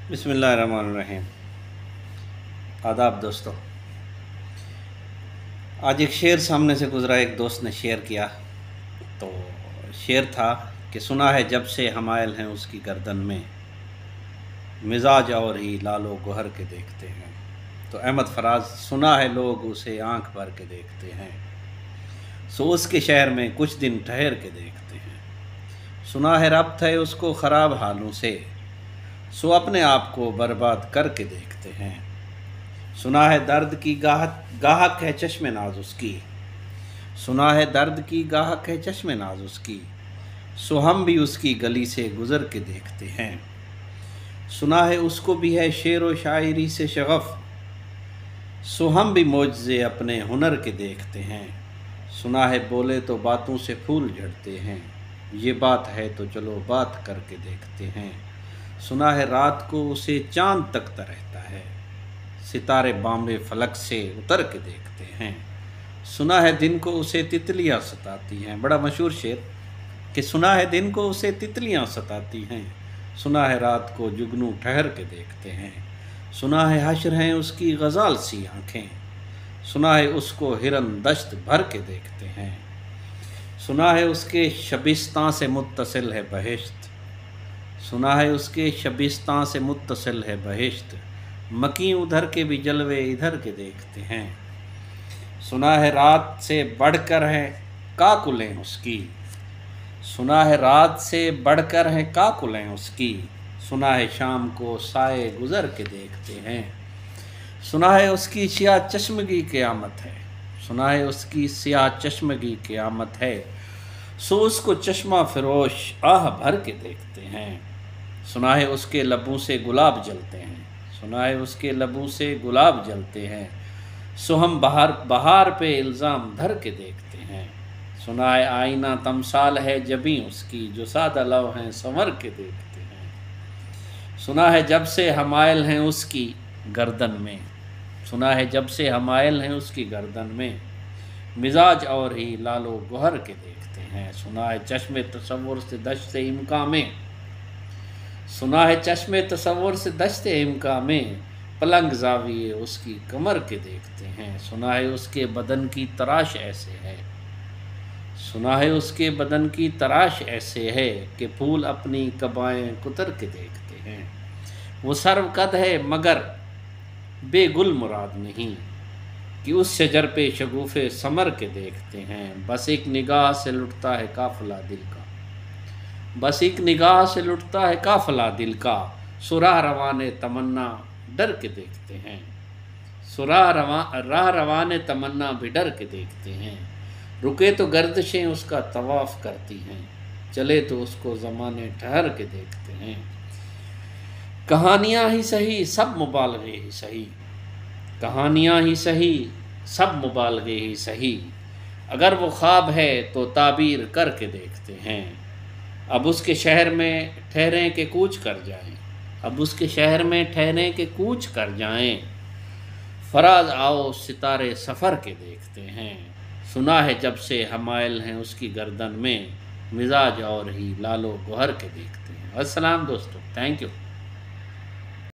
بسم اللہ الرحمن الرحیم۔ آداب دوستو، آج ایک شعر سامنے سے گزرا، ایک دوست نے شیئر کیا۔ تو شعر تھا کہ سنا ہے جب سے حمائل ہیں اس کی گردن میں، مزاج اور ہی لال و گوہر کے دیکھتے ہیں۔ تو احمد فراز، سنا ہے لوگ اسے آنکھ بھر کے دیکھتے ہیں، سو اس کے شہر میں کچھ دن ٹھہر کے دیکھتے ہیں۔ سنا ہے ربط ہے اس کو خراب حالوں سے، سو اپنے آپ کو برباد کر کے دیکھتے ہیں۔ سنا ہے درد کی گاہک ہے چشم ناز اس کی، سنا ہے درد کی گاہک ہے چشم ناز اس کی، سو ہم بھی اس کی گلی سے گزر کے دیکھتے ہیں۔ سنا ہے اس کو بھی ہے شعر و شاعری سے شغف، سو ہم بھی معجزے اپنے ہنر کے دیکھتے ہیں۔ سنا ہے بولے تو باتوں سے پھول جھڑتے ہیں، یہ بات ہے تو چلو بات کر کے دیکھتے ہیں۔ سنا ہے رات کو اسے چاند تکتا رہتا ہے، ستارے بامبے فلک سے اتر کے دیکھتے ہیں۔ سنا ہے دن کو اسے تتلیاں ستاتی ہیں، بڑا مشہور شعر کہ سنا ہے دن کو اسے تتلیاں ستاتی ہیں، سنا ہے رات کو جگنو ٹھہر کے دیکھتے ہیں۔ سنا ہے حشر ہیں اس کی غزال سی آنکھیں، سنا ہے اس کو ہرن دشت بھر کے دیکھتے ہیں۔ سنا ہے اس کے شبستاں سے متصل ہے بہشت، سنا ہے اس کے شبستاں سے متصل ہے بہشت، مکیں ادھر کے بھی جلوے ادھر کے دیکھتے ہیں۔ سنا ہے رات سے بڑھ کر ہے کاکلیں اس کی، سنا ہے رات سے بڑھ کر ہے کاکلیں اس کی، سنا ہے شام کو سائے گزر کے دیکھتے ہیں۔ سنا ہے اس کی سیاہ چشمگی قیامت ہے، سنا ہے اس کی سیاہ چشمگی قیامت ہے، سو اس کو چشمہ فروش آہ بھر کے دیکھتے ہیں۔ سنا ہے اس کے لبوں سے گلاب جلتے ہیں، سنا ہے اس کے لبوں سے گلاب جلتے ہیں، سو ہم بہار پہ الزام دھر کے دیکھتے ہیں۔ سنا ہے آئینہ تمثال ہے جبیں اس کی، جو سادہ لو ہیں سنور کے دیکھتے ہیں۔ سنا ہے جب سے حمائل ہیں اس کی گردن میں، سنا ہے جب سے حمائل ہیں اس کی گردن میں، مزاج اور ہی لال و گوہر کے دیکھتے ہیں۔ سنا ہے چشم تصور سے دشت امکاں میں، سنا ہے چشم تصور سے دشت امکاں میں، پلنگ زاویے اس کی کمر کے دیکھتے ہیں۔ سنا ہے اس کے بدن کی تراش ایسے ہے، سنا ہے اس کے بدن کی تراش ایسے ہے کہ پھول اپنی قبائیں کتر کے دیکھتے ہیں۔ وہ سرو قد ہے مگر بے گل مراد نہیں، کہ اس شجر پہ شگوفے ثمر کے دیکھتے ہیں۔ بس ایک نگاہ سے لٹتا ہے قافلہ دل کا، بس ایک نگاہ سے لٹتا ہے قافلہ دل کا، سو راہ روان تمنا ڈر کے دیکھتے ہیں۔ سو راہ روان تمنا بھی ڈر کے دیکھتے ہیں۔ رکے تو گردشیں اس کا طواف کرتی ہیں، چلے تو اس کو زمانے ٹھہر کے دیکھتے ہیں۔ کہانیاں ہی سہی سب مبالغے ہی سہی، کہانیاں ہی سہی سب مبالغے ہی سہی، اگر وہ خواب ہے تو تعبیر کر کے دیکھتے ہیں۔ اب اس کے شہر میں ٹھہریں کہ کوچ کر جائیں، اب اس کے شہر میں ٹھہریں کہ کوچ کر جائیں، فراز آؤ ستارے سفر کے دیکھتے ہیں۔ سنا ہے جب سے حمائل ہیں اس کی گردن میں، مزاج اور ہی لال و گوہر کے دیکھتے ہیں۔ السلام دوستو، تھینک یو۔